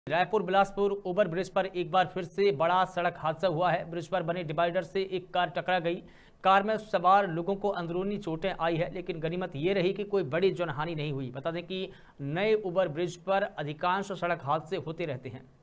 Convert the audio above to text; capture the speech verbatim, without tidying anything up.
Raipur Bilaspur over bridge पर एक बार फिर से बड़ा सड़क हादसा हुआ है। ब्रिज पर बने डिवाइडर से एक कार टकरा गई। कार में सवार लोगों को अंदरूनी चोटें आई है, लेकिन गनीमत ये रही कि कोई बड़ी जनहानि नहीं हुई। बता दें कि नए ओवर ब्रिज पर अधिकांश सड़क हादसे होते रहते हैं।